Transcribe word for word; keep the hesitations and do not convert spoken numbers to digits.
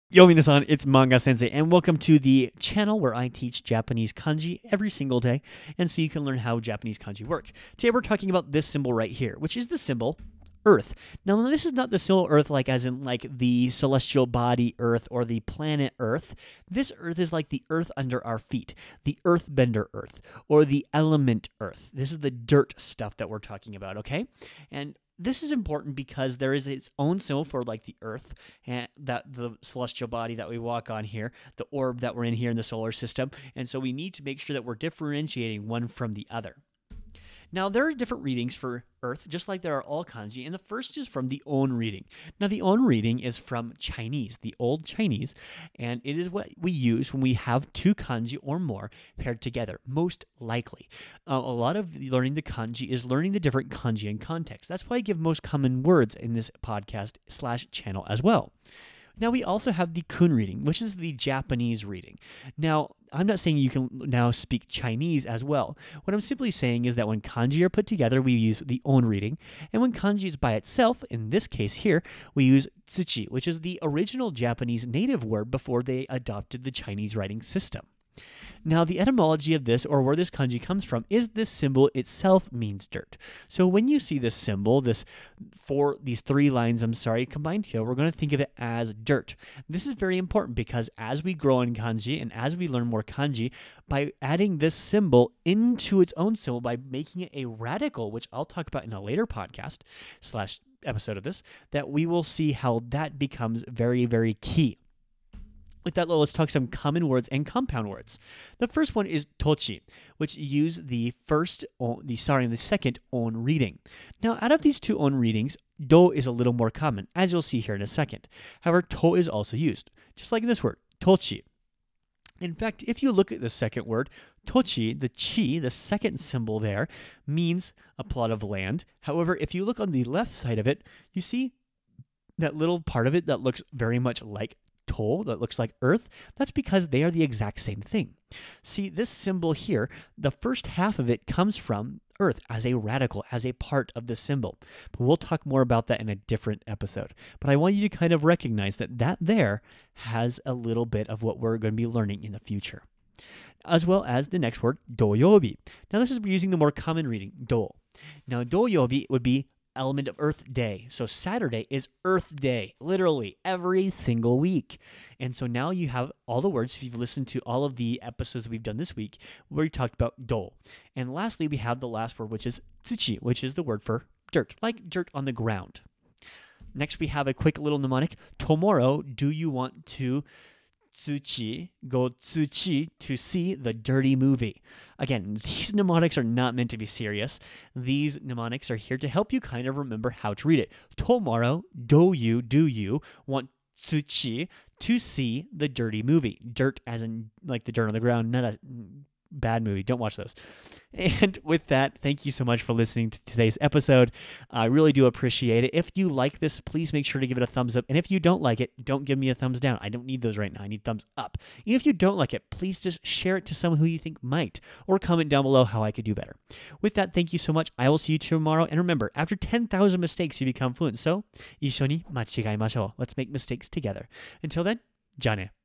Yo, minasan, it's Manga Sensei, and welcome to the channel where I teach Japanese kanji every single day, and so you can learn how Japanese kanji work. Today we're talking about this symbol right here, which is the symbol Earth. Now, this is not the symbol Earth like as in like the celestial body Earth or the planet Earth. This Earth is like the Earth under our feet, the Earthbender Earth, or the element Earth. This is the dirt stuff that we're talking about, okay? And this is important because there is its own symbol for like the Earth, and that the celestial body that we walk on here, the orb that we're in here in the solar system, and so we need to make sure that we're differentiating one from the other. Now, there are different readings for Earth, just like there are all kanji, and the first is from the On reading. Now, the On reading is from Chinese, the Old Chinese, and it is what we use when we have two kanji or more paired together, most likely. Uh, a lot of learning the kanji is learning the different kanji in context. That's why I give most common words in this podcast slash channel as well. Now, we also have the Kun reading, which is the Japanese reading. Now, I'm not saying you can now speak Chinese as well. What I'm simply saying is that when kanji are put together, we use the On reading. And when kanji is by itself, in this case here, we use tsuchi, which is the original Japanese native word before they adopted the Chinese writing system. Now, the etymology of this, or where this kanji comes from, is this symbol itself means dirt. So when you see this symbol, this four, these three lines, I'm sorry, combined here, we're going to think of it as dirt. This is very important because as we grow in kanji and as we learn more kanji, by adding this symbol into its own symbol, by making it a radical, which I'll talk about in a later podcast slash episode of this, that we will see how that becomes very, very key. With that, let's talk some common words and compound words. The first one is tochi, which use the first, on, the sorry, the second On reading. Now, out of these two On readings, do is a little more common, as you'll see here in a second. However, to is also used, just like this word, tochi. In fact, if you look at the second word, tochi, the chi, the second symbol there, means a plot of land. However, if you look on the left side of it, you see that little part of it that looks very much like to, that looks like Earth. That's because they are the exact same thing. See, this symbol here, the first half of it comes from Earth as a radical, as a part of the symbol. But we'll talk more about that in a different episode. But I want you to kind of recognize that that there has a little bit of what we're going to be learning in the future. As well as the next word, doyobi. Now, this is using the more common reading, do. Now, doyobi would be element of Earth Day. So Saturday is Earth Day, literally every single week. And so now you have all the words, if you've listened to all of the episodes that we've done this week, where we talked about do. And lastly, we have the last word, which is tsuchi, which is the word for dirt, like dirt on the ground. Next, we have a quick little mnemonic. Tomorrow, do you want to tsuchi, go tsuchi to see the dirty movie? Again, these mnemonics are not meant to be serious. These mnemonics are here to help you kind of remember how to read it. Tomorrow, do you, do you want tsuchi to see the dirty movie? Dirt as in like the dirt on the ground, not a bad movie. Don't watch those. And with that, thank you so much for listening to today's episode. I really do appreciate it. If you like this, please make sure to give it a thumbs up. And if you don't like it, don't give me a thumbs down. I don't need those right now. I need thumbs up. And if you don't like it, please just share it to someone who you think might, or comment down below how I could do better. With that, thank you so much. I will see you tomorrow. And remember, after ten thousand mistakes, you become fluent. So, 一緒に間違いましょう. Let's make mistakes together. Until then, じゃあね.